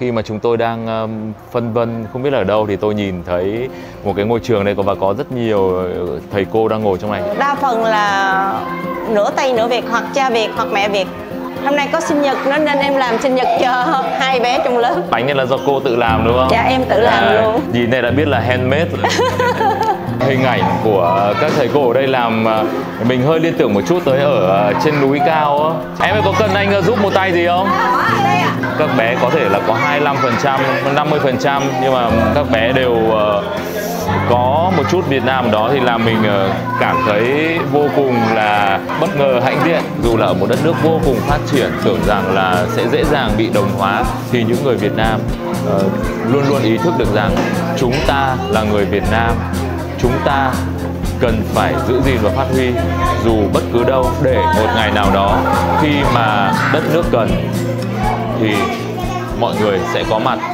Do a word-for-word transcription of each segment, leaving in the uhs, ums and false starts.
Khi mà chúng tôi đang um, phân vân không biết là ở đâu thì tôi nhìn thấy một cái ngôi trường đây và có rất nhiều thầy cô đang ngồi trong này. Đa phần là nửa Tây nửa Việt, hoặc cha Việt hoặc mẹ Việt. Hôm nay có sinh nhật nữa nên em làm sinh nhật cho hai bé trong lớp. Bánh này là do cô tự làm đúng không? Dạ em tự làm à, luôn. Nhìn này đã biết là handmade. Hình ảnh của các thầy cô ở đây làm mình hơi liên tưởng một chút tới ở trên núi cao á. Em ơi, có cần anh giúp một tay gì không? Các bé có thể là có hai mươi lăm phần trăm, năm mươi phần trăm nhưng mà các bé đều có một chút Việt Nam đó thì làm mình cảm thấy vô cùng là bất ngờ, hãnh diện. Dù là ở một đất nước vô cùng phát triển, tưởng rằng là sẽ dễ dàng bị đồng hóa, thì những người Việt Nam uh, luôn luôn ý thức được rằng chúng ta là người Việt Nam, chúng ta cần phải giữ gìn và phát huy dù bất cứ đâu, để một ngày nào đó khi mà đất nước cần thì mọi người sẽ có mặt.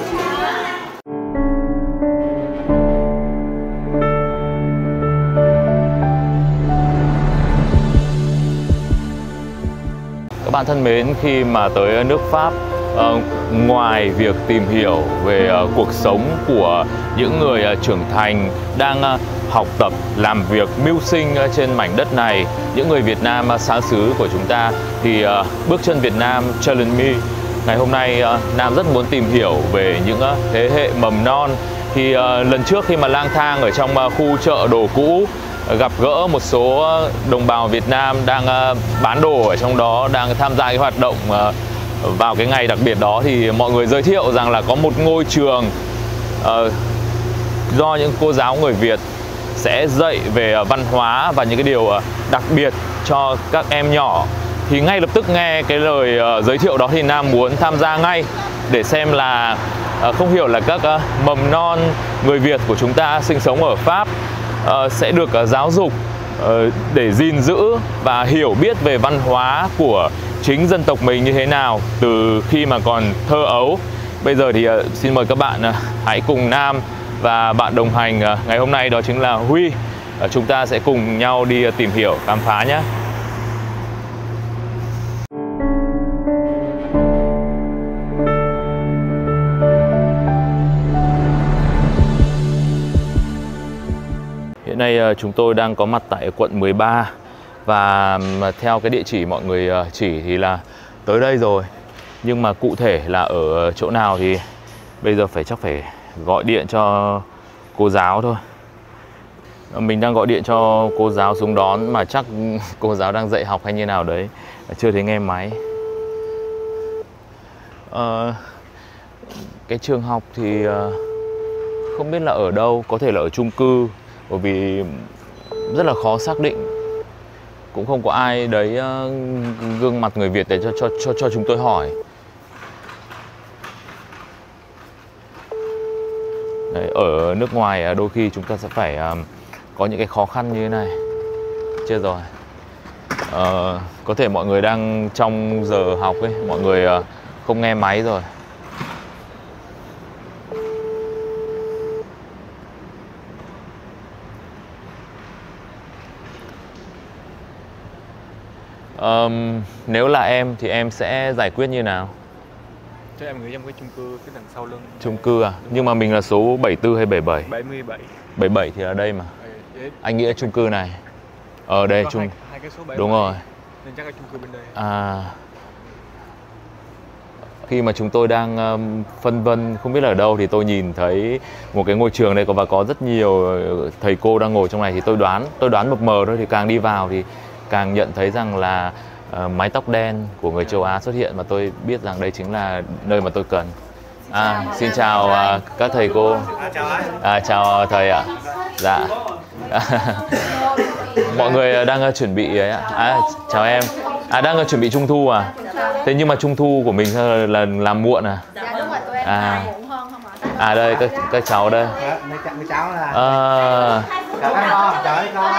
Các bạn thân mến, khi mà tới nước Pháp, uh, ngoài việc tìm hiểu về uh, cuộc sống của những người uh, trưởng thành đang uh, học tập, làm việc, mưu sinh uh, trên mảnh đất này, những người Việt Nam uh, xa xứ của chúng ta, thì uh, bước chân Việt Nam Challenge Me. Ngày hôm nay uh, Nam rất muốn tìm hiểu về những uh, thế hệ mầm non. Thì uh, lần trước khi mà lang thang ở trong uh, khu chợ đồ cũ, gặp gỡ một số đồng bào Việt Nam đang bán đồ ở trong đó, đang tham gia cái hoạt động vào cái ngày đặc biệt đó, thì mọi người giới thiệu rằng là có một ngôi trường uh, do những cô giáo người Việt sẽ dạy về văn hóa và những cái điều đặc biệt cho các em nhỏ. Thì ngay lập tức nghe cái lời uh, giới thiệu đó thì Nam muốn tham gia ngay để xem là uh, không hiểu là các uh, mầm non người Việt của chúng ta sinh sống ở Pháp Uh, sẽ được uh, giáo dục uh, để gìn giữ và hiểu biết về văn hóa của chính dân tộc mình như thế nào từ khi mà còn thơ ấu. Bây giờ thì uh, xin mời các bạn uh, hãy cùng Nam và bạn đồng hành uh, ngày hôm nay, đó chính là Huy. Uh, chúng ta sẽ cùng nhau đi uh, tìm hiểu, khám phá nhé. Hiện nay chúng tôi đang có mặt tại quận mười ba và theo cái địa chỉ mọi người chỉ thì là tới đây rồi. Nhưng mà cụ thể là ở chỗ nào thì bây giờ phải chắc phải gọi điện cho cô giáo thôi. Mình đang gọi điện cho cô giáo xuống đón mà chắc cô giáo đang dạy học hay như nào đấy, chưa thấy nghe máy. Ờ, cái trường học thì không biết là ở đâu, có thể là ở chung cư, bởi vì rất là khó xác định, cũng không có ai đấy uh, gương mặt người Việt để cho cho cho cho chúng tôi hỏi. Đấy, ở nước ngoài đôi khi chúng ta sẽ phải uh, có những cái khó khăn như thế này. Chết rồi. Uh, có thể mọi người đang trong giờ học ấy, mọi người uh, không nghe máy rồi. Um, nếu là em thì em sẽ giải quyết như nào? Cho em gửi trong cái chung cư cái đằng sau lưng. Chung cư à? Nhưng mà mình là số bảy mươi tư hay bảy mươi bảy? bảy mươi bảy. bảy mươi bảy thì ở đây mà. Ừ, anh nghĩ là chung cư này. Ở đây chung. Hai, hai cái số bảy mươi bảy. Đúng rồi. Nên chắc là chung cư bên đây. À. Khi mà chúng tôi đang um, phân vân không biết là ở đâu thì tôi nhìn thấy một cái ngôi trường đây và có rất nhiều thầy cô đang ngồi trong này, thì tôi đoán, tôi đoán mập mờ thôi, thì càng đi vào thì càng nhận thấy rằng là uh, mái tóc đen của người châu Á xuất hiện, và tôi biết rằng đây chính là nơi mà tôi cần. À, xin chào uh, các thầy cô. À, chào thầy ạ. Dạ. Mọi người đang uh, chuẩn bị ấy ạ. À, chào em. À, đang uh, chuẩn bị trung thu à? Thế nhưng mà trung thu của mình là, là làm muộn à? Dạ đúng rồi, tụi em à. muộn hơn không ạ? À đây các các cháu đây. Mấy cháu là. À. Chào các con, chào các con.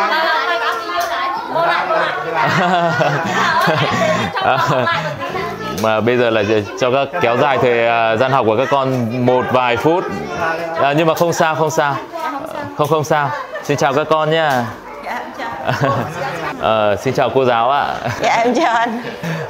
Mà bây giờ là cho các kéo dài thời gian học của các con một vài phút. À, nhưng mà không sao, không sao. Không không sao. Xin chào các con nhé. À, xin chào cô giáo ạ. Dạ em chào anh.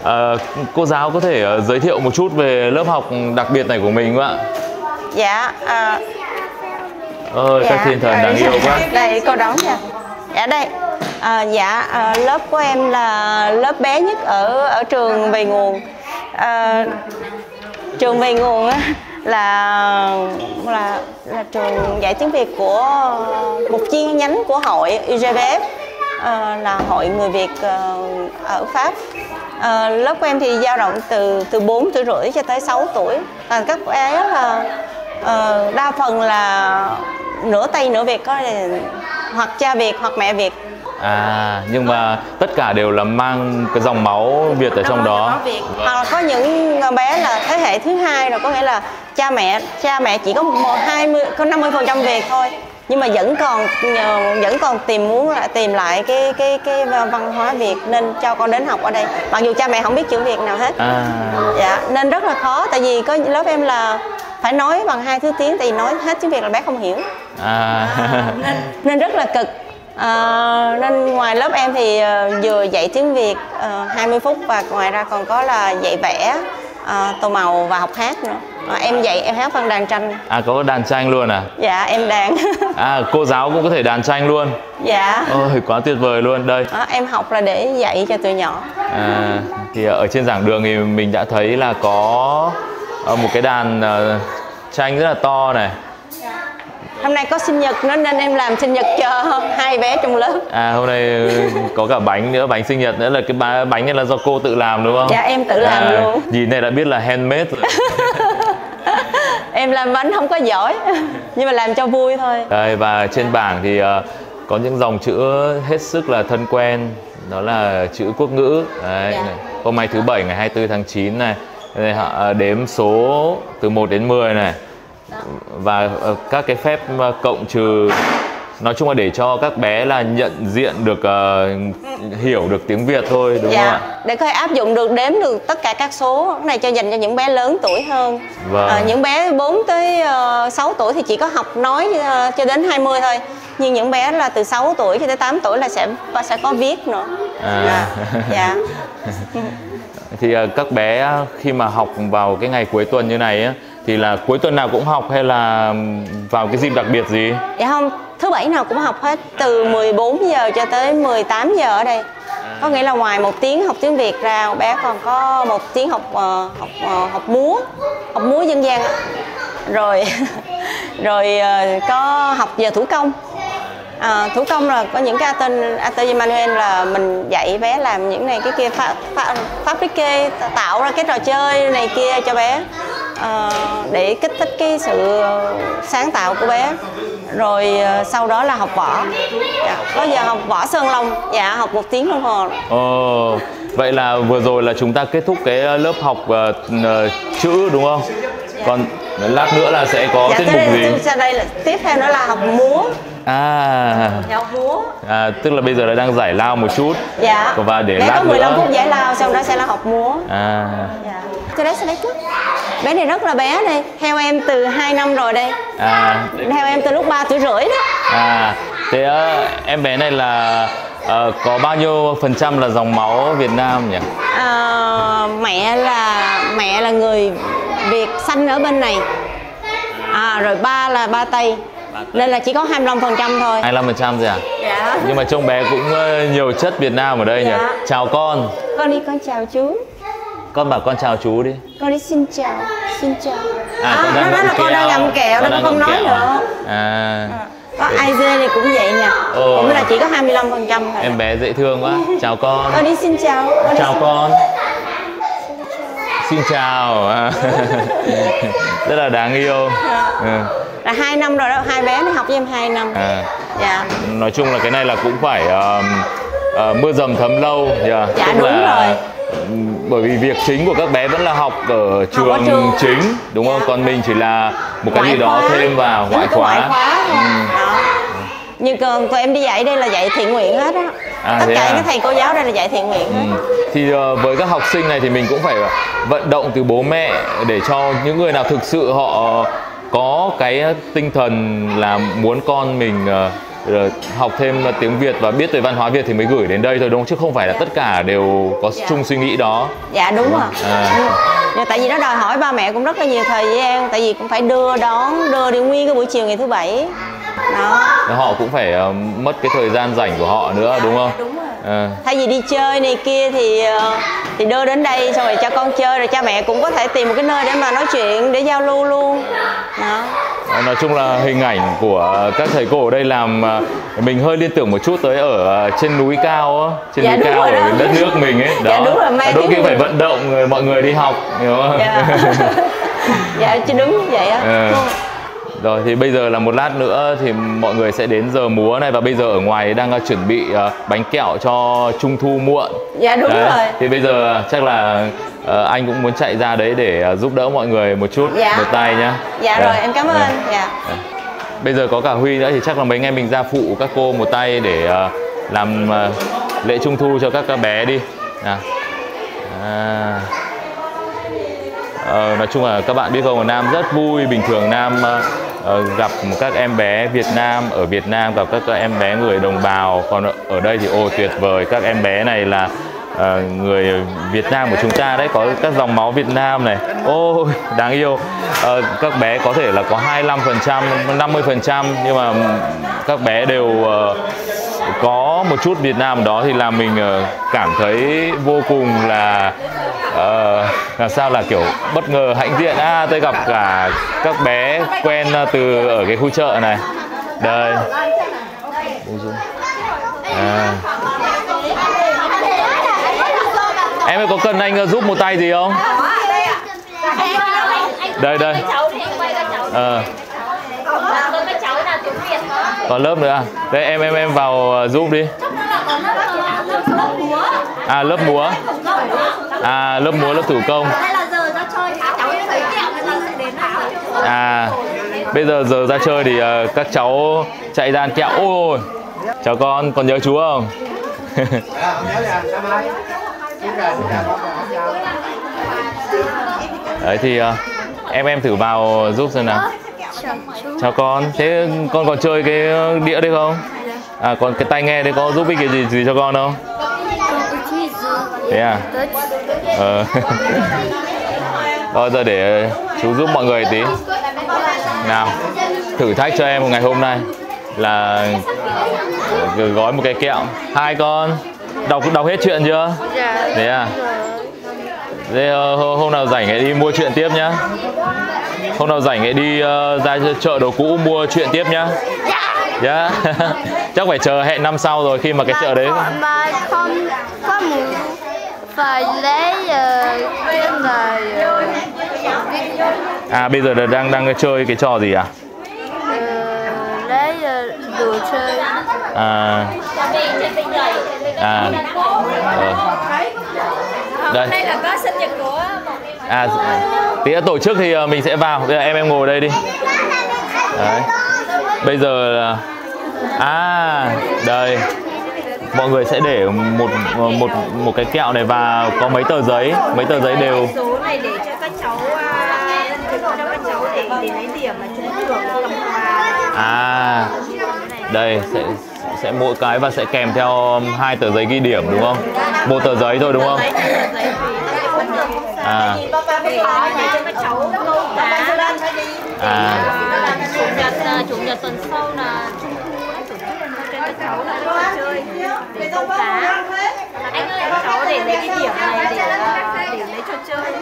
À, cô giáo có thể uh, giới thiệu một chút về lớp học đặc biệt này của mình không ạ? Dạ. À, Ôi, dạ, các thiên thần đáng yêu quá. Đây cô đón nha. Dạ đây. À, dạ à, lớp của em là lớp bé nhất ở ở trường Về Nguồn. À, trường Về Nguồn á, là là là trường dạy tiếng Việt của một chi nhánh của hội i giê bê ép, à, là hội người Việt uh, ở Pháp. À, lớp của em thì dao động từ từ bốn tuổi rưỡi cho tới sáu tuổi. À, các bé là uh, đa phần là nửa Tây nửa Việt, có hoặc cha Việt hoặc mẹ Việt. À, nhưng mà tất cả đều là mang cái dòng máu Việt ở trong đó. Hoặc là có những bé là thế hệ thứ hai rồi, có nghĩa là cha mẹ cha mẹ chỉ có hai mươi có năm mươi phần trăm Việt thôi, nhưng mà vẫn còn vẫn còn tìm muốn lại tìm lại cái cái cái văn hóa Việt nên cho con đến học ở đây, mặc dù cha mẹ không biết chữ Việt nào hết. À. Dạ, nên rất là khó, tại vì có lớp em là phải nói bằng hai thứ tiếng, tại vì nói hết tiếng Việt là bé không hiểu. À. À, nên, nên rất là cực. À, nên ngoài lớp em thì uh, vừa dạy tiếng Việt uh, hai mươi phút, và ngoài ra còn có là dạy vẽ, uh, tô màu và học hát nữa. À, em dạy em hát bằng đàn tranh. À, có đàn tranh luôn à? Dạ, em đàn. À, cô giáo cũng có thể đàn tranh luôn. Dạ. Ôi, quá tuyệt vời luôn. Đây. À, em học là để dạy cho tụi nhỏ. À, thì ở trên giảng đường thì mình đã thấy là có một cái đàn uh, tranh rất là to này. Hôm nay có sinh nhật nữa nên em làm sinh nhật cho hai bé trong lớp. À, hôm nay có cả bánh nữa, bánh sinh nhật nữa, là cái bánh này là do cô tự làm đúng không? Dạ, em tự làm à, luôn. Nhìn này đã biết là handmade rồi. Em làm bánh không có giỏi, nhưng mà làm cho vui thôi. Đây, và trên bảng thì uh, có những dòng chữ hết sức là thân quen, đó là chữ quốc ngữ. Đấy, dạ. Hôm nay thứ bảy ngày hai mươi tư tháng chín này, đây họ đếm số từ một đến mười này. Và uh, các cái phép uh, cộng trừ, nói chung là để cho các bé là nhận diện được, uh, hiểu được tiếng Việt thôi, đúng dạ, không ạ? Để có thể áp dụng được, đếm được tất cả các số. Cái này cho dành cho những bé lớn tuổi hơn. Vâng. À, những bé bốn tới sáu tuổi thì chỉ có học nói uh, cho đến hai mươi thôi. Nhưng những bé là từ sáu tuổi cho tới tám tuổi là sẽ sẽ có viết nữa. À. À, dạ. Thì uh, các bé khi mà học vào cái ngày cuối tuần như này á, thì là cuối tuần nào cũng học hay là vào cái dịp đặc biệt gì? Dạ không, thứ bảy nào cũng học hết, từ mười bốn giờ cho tới mười tám giờ ở đây. Có nghĩa là ngoài một tiếng học tiếng Việt ra, bé còn có một tiếng học uh, học uh, học múa, học múa dân gian, rồi rồi uh, có học giờ thủ công. À, thủ công là có những cái atelier manuel, là mình dạy bé làm những này cái kia, pháp, pháp, fabrique, tạo ra cái trò chơi này kia cho bé, à, để kích thích cái sự sáng tạo của bé. Rồi sau đó là học võ. Dạ, có giờ học võ Sơn Long, dạ, học một tiếng đồng hồ. Ồ, vậy là vừa rồi là chúng ta kết thúc cái lớp học uh, uh, chữ đúng không? Dạ. Còn lát nữa là sẽ có dạ, tiết mục gì? Sau đây là, tiếp theo đó là học múa. À, học múa. À, tức là bây giờ là đang giải lao một chút. Dạ. Và để bé lát có mười lăm nữa... phút giải lao, xong đó sẽ là học múa. À. Dạ. Cho đấy, sẽ đấy trước. Bé này rất là bé đây, theo em từ hai năm rồi đây. À. Theo em từ lúc ba tuổi rưỡi đó. À, thế uh, em bé này là uh, có bao nhiêu phần trăm là dòng máu Việt Nam nhỉ? À, mẹ là mẹ là người Việt sanh ở bên này. À, rồi ba là ba Tây. Nên là chỉ có hai mươi lăm phần trăm thôi. hai mươi lăm phần trăm thôi à? Dạ. Nhưng mà trông bé cũng nhiều chất Việt Nam ở đây. Dạ. Nhỉ? Chào con. Con đi, con chào chú. Con bảo con chào chú đi. Con đi xin chào, xin chào. À, à con đang nó nói là con đang ngậm kẹo, nó không nói kẹo. Nữa. À. À. Có ai dê thì cũng vậy nè. Ồ. Cũng là chỉ có hai mươi lăm phần trăm thôi. Em bé dễ thương quá. Chào con. Con đi xin chào. Con chào xin... con. Xin chào. Rất là đáng yêu. À. Ừ. Là hai năm rồi đó, hai bé nó học với em hai năm. À. Dạ. Nói chung là cái này là cũng phải uh, uh, mưa dầm thấm lâu. Yeah. Dạ tức đúng là, rồi. Bởi vì việc chính của các bé vẫn là học ở trường, học ở trường. chính, đúng không? Dạ. Còn mình chỉ là một cái ngoại gì đó khóa. thêm vào, ngoại khóa. Ngoại khóa ừ. Đó. Nhưng còn tụi em đi dạy đây là dạy thiện nguyện hết á. À, tất cả à? Các thầy cô giáo đây là dạy thiện nguyện hết. Ừ. Thì uh, với các học sinh này thì mình cũng phải vận động từ bố mẹ để cho những người nào thực sự họ có cái tinh thần là muốn con mình uh, rồi học thêm tiếng Việt và biết tới văn hóa Việt thì mới gửi đến đây thôi đúng không? Chứ không phải là tất cả đều có Dạ. chung suy nghĩ đó. Dạ đúng rồi. À. Nhưng tại vì nó đòi hỏi ba mẹ cũng rất là nhiều thời gian, tại vì cũng phải đưa đón, đưa đi nguyên cái buổi chiều ngày thứ bảy. Đó. Họ cũng phải uh, mất cái thời gian rảnh của họ nữa đúng không? Đúng rồi. À. Thay vì đi chơi này kia thì uh, thì đưa đến đây xong rồi cho con chơi, rồi cha mẹ cũng có thể tìm một cái nơi để mà nói chuyện, để giao lưu luôn. Đó. Nói chung là hình ảnh của các thầy cô ở đây làm mình hơi liên tưởng một chút tới ở trên núi cao á, trên Dạ, núi cao ở đó. đất nước mình ấy. Đó. Dạ, đúng rồi, may đôi khi cái phải người- vận động người, mọi người đi học, hiểu không? Dạ. Dạ chứ đúng như vậy á. Ờ. Rồi thì bây giờ là một lát nữa thì mọi người sẽ đến giờ múa này, và bây giờ ở ngoài đang uh, chuẩn bị uh, bánh kẹo cho Trung thu muộn. Dạ đúng Đấy. rồi. Thì bây giờ chắc là uh, anh cũng muốn chạy ra đấy để uh, giúp đỡ mọi người một chút, Dạ. một tay nhá. Dạ Đây. rồi, em cảm ơn. Đây. Dạ. Bây giờ có cả Huy nữa thì chắc là mấy anh em mình ra phụ các cô một tay để uh, làm uh, lễ Trung thu cho các, các bé đi. Nào. À. Ờ, nói chung là các bạn biết không, ở Nam rất vui. Bình thường Nam uh, uh, gặp một các em bé Việt Nam ở Việt Nam, gặp các, các em bé người đồng bào. Còn ở, ở đây thì ô tuyệt vời, các em bé này là uh, người Việt Nam của chúng ta đấy, có các dòng máu Việt Nam này. Ôi đáng yêu. Uh, các bé có thể là có hai mươi lăm phần trăm, năm mươi phần trăm, nhưng mà các bé đều uh, có một chút Việt Nam đó, thì làm mình uh, cảm thấy vô cùng là uh, làm sao là kiểu bất ngờ, hãnh diện. À, tôi gặp cả các bé quen uh, từ ở cái khu chợ này. Đây. À. Em ơi, có cần anh uh, giúp một tay gì không? Đây đây. Ờ. Còn lớp nữa à? Đây em em em vào giúp đi. À lớp múa. À lớp múa, lớp thủ công. À bây giờ giờ ra chơi thì uh, các cháu chạy ra ăn kẹo. Ôi chào con, còn nhớ chú không? Đấy thì uh, em em thử vào giúp xem nào. Chào con, thế con còn chơi cái đĩa đấy không? À còn cái tai nghe đấy có giúp ích cái gì gì cho con không? Thế à? Ờ. Rồi giờ để chú giúp mọi người tí. Nào, thử thách cho em một ngày hôm nay là gói một cái kẹo. Hai con đọc đọc hết chuyện chưa? Thế à? Thế uh, hôm nào rảnh hãy đi mua chuyện tiếp nhá. Hôm nào rảnh hãy đi uh, ra chợ đồ cũ mua chuyện tiếp nhá. Dạ. Yeah. Chắc phải chờ hẹn năm sau rồi, khi mà cái chợ đấy. Mà không có muốn phải lấy cái này. À bây giờ là đang đang chơi cái trò gì à? Uh, lấy uh, đồ chơi. À. À. Ờ. Đây. Đây là có sinh nhật của À tí nữa tổ chức thì mình sẽ vào. Bây giờ em em ngồi đây đi. Đấy. Bây giờ là à đây mọi người sẽ để một một một cái kẹo này và có mấy tờ giấy, mấy tờ giấy đều. Số này để cho các cháu cho các cháu để để lấy điểm mà trúng thưởng cầm quà. À đây sẽ sẽ mỗi cái và sẽ kèm theo hai tờ giấy ghi điểm đúng không? Một tờ giấy thôi đúng không? À. Để cho các cháu câu cá. À. Chủ nhật chủ nhật tuần sau là Trung thu tổ chức cho các cháu là đi chơi để câu cá. Anh ơi, các cháu để lấy cái điểm này để để lấy trò chơi.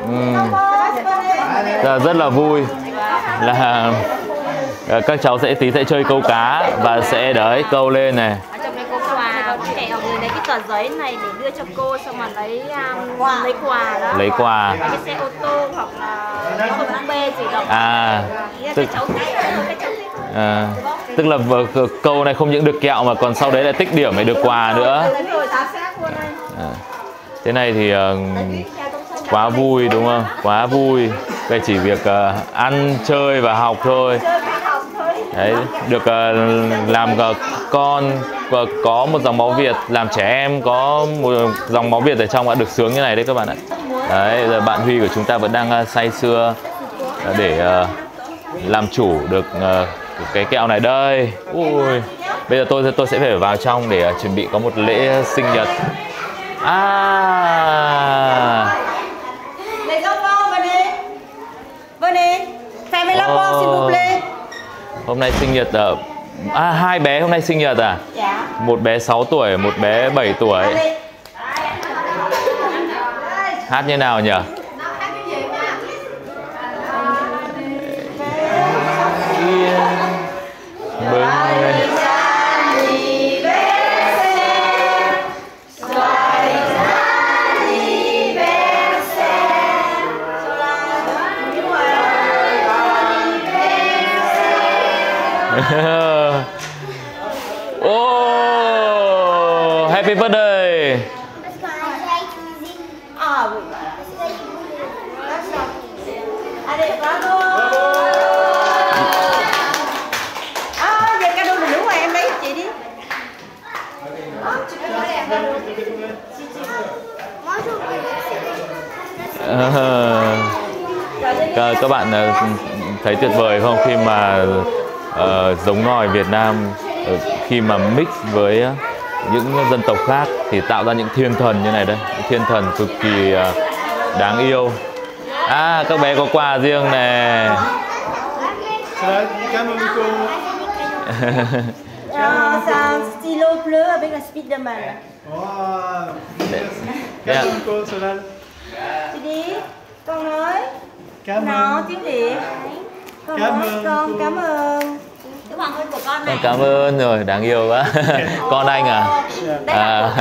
Ừ. Rất là vui là các cháu sẽ tí sẽ chơi câu cá và sẽ đấy câu lên này. Ở trong đây có quà, mẹ học người lấy cái tờ giấy này để đưa cho cô, xong mà lấy um, lấy quà đó. Lấy quà. Lấy cái xe ô tô hoặc là cái không bê gì đó. À. Tức cháu thích, các cháu thích. À, tức là câu này không những được kẹo mà còn sau đấy lại tích điểm để được quà nữa. À, thế này thì uh, quá vui đúng không? Quá vui. Đây chỉ việc uh, ăn chơi và học thôi. Đấy, được uh, làm uh, con uh, có một dòng máu Việt, làm trẻ em có một dòng máu Việt ở trong đã được sướng như này đấy các bạn ạ. Đấy, giờ bạn Huy của chúng ta vẫn đang uh, say sưa để uh, làm chủ được uh, cái kẹo này đây. Ui. Bây giờ tôi tôi sẽ phải vào trong để chuẩn bị có một lễ sinh nhật. À. Les enfants, venez. Venez. Fermez la porte s'il vous plaît. Hôm nay sinh nhật ở à, hai bé hôm nay sinh nhật à? Dạ. Một bé sáu tuổi, một bé bảy tuổi. Hát như nào nhỉ? Mừng oh, happy birthday. À oui. Allez, bravo. À, giờ cadeau là đúng rồi, em lấy chị đi. À, các bạn thấy tuyệt vời không khi mà uh, giống ngòi Việt Nam uh, khi mà mix với uh, những dân tộc khác thì tạo ra những thiên thần như này đây, những thiên thần cực kỳ uh, đáng yêu. À, các bé có quà riêng nè. Ah, c'est un stylo bleu avec la Spiderman. Yeah. Chị đi, con nói. Nó tiếng Việt. Con cảm ơn con, cảm ơn. Cái hoàng hôn của con này. Cảm ơn rồi, đáng yêu quá. Con anh à? À.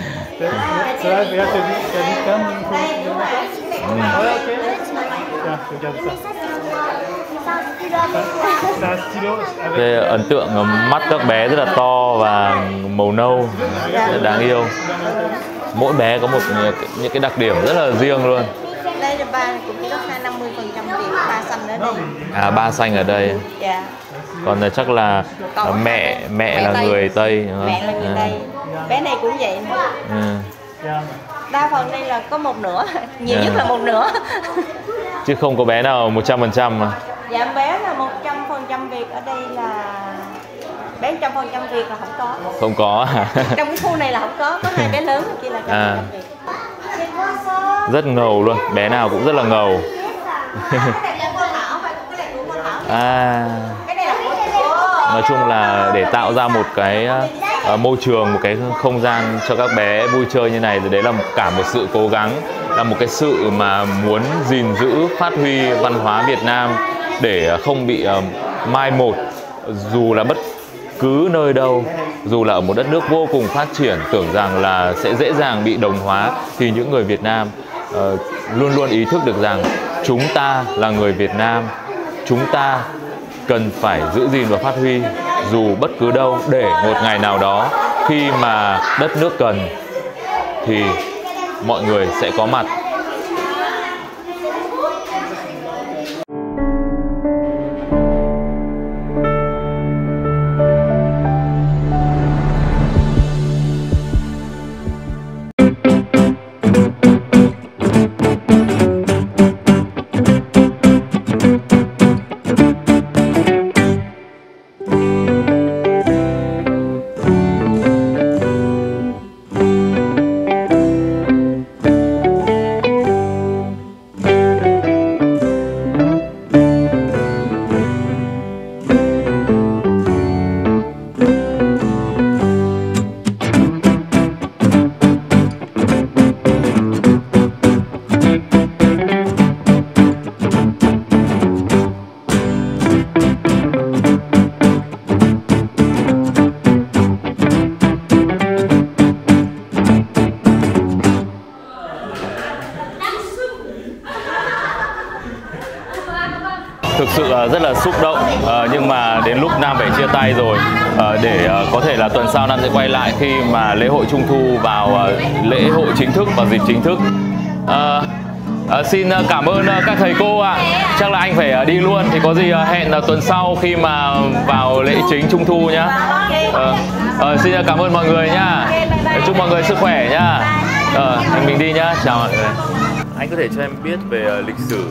Cái ấn tượng mắt các bé rất là to và màu nâu, rất đáng yêu. Mỗi bé có một những cái đặc điểm rất là riêng luôn. Đây là ba cũng chỉ có hai năm mươi phần trăm Việt, ba xanh ở đây. À, ba xanh ở đây. Dạ. Còn là chắc là Còn mẹ mẹ, mẹ là Tây. người Tây đúng không? Mẹ là người à. Tây. Bé này cũng vậy nè. À. Đa phần đây là có một nửa, nhiều À. nhất là một nửa. Chứ không có bé nào một trăm phần trăm mà. Dạ bé là một trăm phần trăm Việt, ở đây là bé một trăm phần trăm Việt là không có. Không có. Trong cái khu này là không có, có hai bé lớn kia là một trăm phần trăm Việt. Rất ngầu luôn, bé nào cũng rất là ngầu. Cái này là cô Thảo, phải cái này của cô Thảo. À. Cái này là của cô. Nói chung là để tạo ra một cái uh, môi trường, một cái không gian cho các bé vui chơi như này thì đấy là cả một sự cố gắng, là một cái sự mà muốn gìn giữ, phát huy văn hóa Việt Nam để không bị uh, mai một, dù là bất cứ nơi đâu, dù là ở một đất nước vô cùng phát triển tưởng rằng là sẽ dễ dàng bị đồng hóa, thì những người Việt Nam uh, luôn luôn ý thức được rằng chúng ta là người Việt Nam, chúng ta cần phải giữ gìn và phát huy dù bất cứ đâu, để một ngày nào đó khi mà đất nước cần thì mọi người sẽ có mặt. Thực sự rất là xúc động, nhưng mà đến lúc Nam phải chia tay rồi, để có thể là tuần sau Nam sẽ quay lại khi mà lễ hội Trung thu vào lễ hội chính thức, vào dịp chính thức. À, à, xin cảm ơn các thầy cô ạ. À. Chắc là anh phải đi luôn, thì có gì hẹn tuần sau khi mà vào lễ chính Trung thu nhá. À, à, xin cảm ơn mọi người nhá. Chúc mọi người sức khỏe nhá. À, mình đi nhá, chào mọi người. Anh có thể cho em biết về lịch sử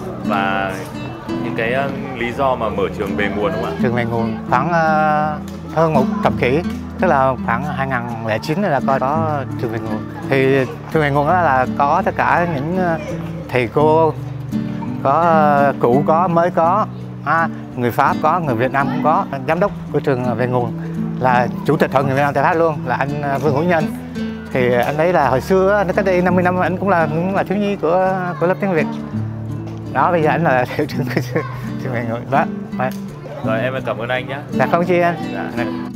và những cái lý do mà mở trường Về Nguồn không ạ? Trường Về Nguồn khoảng uh, hơn một thập kỷ, tức là khoảng hai nghìn không trăm lẻ chín là coi có trường về nguồn. Thì trường về nguồn đó là có tất cả những thầy cô, có cũ có, mới có, à, người Pháp có, người Việt Nam cũng có. Giám đốc của trường về nguồn là chủ tịch Hội người Việt Nam tại Pháp luôn, là anh Vương Hữu Nhân. Thì anh ấy là hồi xưa, cách đây năm mươi năm, anh cũng là cũng là thiếu nhi của của lớp tiếng Việt. Đó, bây giờ anh là hiệu trưởng của trường về nguồn đó. Rồi em cảm ơn anh nhé. Dạ không chi anh. Dạ.